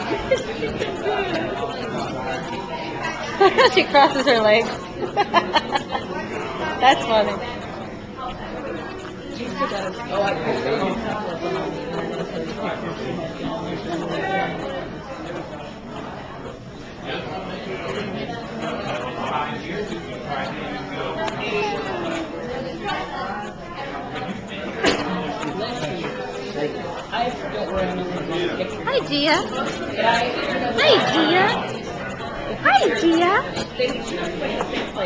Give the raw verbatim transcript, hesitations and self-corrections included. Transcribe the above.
She crosses her legs. That's funny. Hi, Gia. Hi, Gia. Hi, Gia.